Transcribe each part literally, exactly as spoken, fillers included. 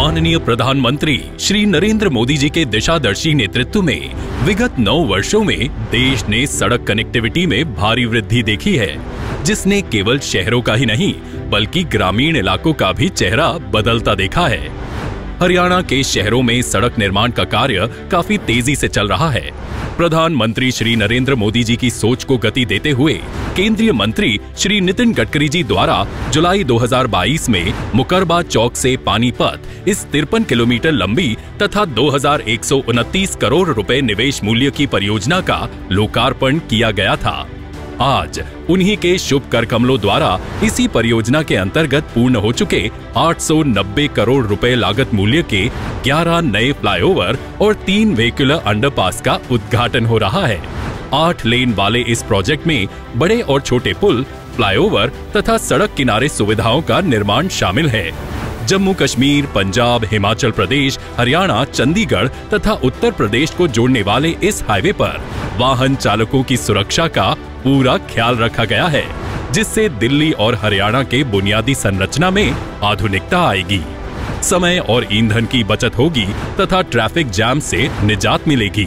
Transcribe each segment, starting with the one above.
माननीय प्रधानमंत्री श्री नरेंद्र मोदी जी के दिशादर्शी नेतृत्व में विगत नौ वर्षों में देश ने सड़क कनेक्टिविटी में भारी वृद्धि देखी है, जिसने केवल शहरों का ही नहीं बल्कि ग्रामीण इलाकों का भी चेहरा बदलता देखा है। हरियाणा के शहरों में सड़क निर्माण का कार्य काफी तेजी से चल रहा है। प्रधानमंत्री श्री नरेंद्र मोदी जी की सोच को गति देते हुए केंद्रीय मंत्री श्री नितिन गडकरी जी द्वारा जुलाई दो हज़ार बाईस में मुकरबा चौक से पानीपत इस तिरपन किलोमीटर लंबी तथा दो हज़ार एक सौ उनतीस करोड़ रुपए निवेश मूल्य की परियोजना का लोकार्पण किया गया था। आज उन्हीं के शुभ कर कमलों द्वारा इसी परियोजना के अंतर्गत पूर्ण हो चुके आठ सौ नब्बे करोड़ रुपए लागत मूल्य के ग्यारह नए फ्लाईओवर और तीन व्हीकुलर अंडरपास का उद्घाटन हो रहा है। आठ लेन वाले इस प्रोजेक्ट में बड़े और छोटे पुल, फ्लाईओवर तथा सड़क किनारे सुविधाओं का निर्माण शामिल है। जम्मू कश्मीर, पंजाब, हिमाचल प्रदेश, हरियाणा, चंडीगढ़ तथा उत्तर प्रदेश को जोड़ने वाले इस हाईवे पर वाहन चालकों की सुरक्षा का पूरा ख्याल रखा गया है, जिससे दिल्ली और हरियाणा के बुनियादी संरचना में आधुनिकता आएगी, समय और ईंधन की बचत होगी तथा ट्रैफिक जैम से निजात मिलेगी।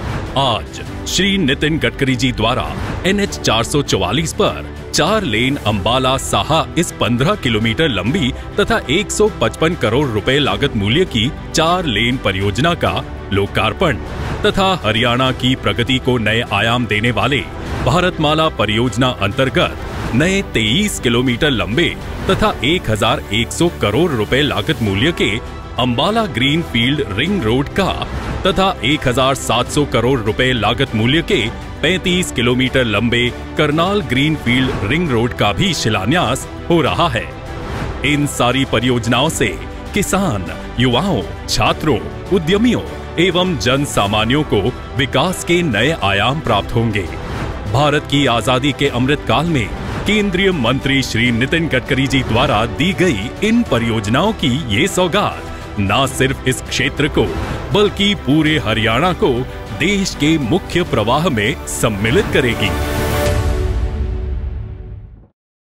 आज श्री नितिन गडकरी जी द्वारा एन एच चार सौ चौवालीस पर चार लेन अंबाला साहा इस पंद्रह किलोमीटर लंबी तथा एक सौ पचपन करोड़ रुपए लागत मूल्य की चार लेन परियोजना का लोकार्पण तथा हरियाणा की प्रगति को नए आयाम देने वाले भारतमाला परियोजना अंतर्गत नए तेईस किलोमीटर लंबे तथा एक हज़ार एक सौ करोड़ रुपए लागत मूल्य के Ambala green field ring road का तथा एक हज़ार सात सौ करोड़ रुपए लागत मूल्य के पैंतीस किलोमीटर लंबे Karnal green field ring road का भी शिलान्यास हो रहा है। इन सारी परियोजनाओं से किसान, युवाओं, छात्रों, उद्यमियों एवं जन सामान्यों को विकास के नए आयाम प्राप्त होंगे। भारत की आजादी के अमृत काल में केंद्रीय मंत्री श्री नितिन गडकरी जी द्वारा दी गई इन परियोजनाओं की ये सौगात न सिर्फ इस क्षेत्र को बल्कि पूरे हरियाणा को देश के मुख्य प्रवाह में सम्मिलित करेगी।